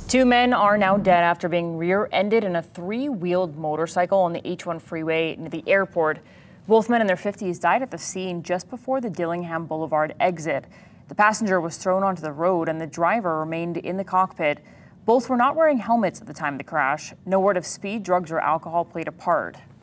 Two men are now dead after being rear-ended in a three-wheeled motorcycle on the H-1 Freeway near the airport. Both men in their 50s died at the scene just before the Dillingham Boulevard exit. The passenger was thrown onto the road and the driver remained in the cockpit. Both were not wearing helmets at the time of the crash. No word of speed, drugs, or alcohol played a part.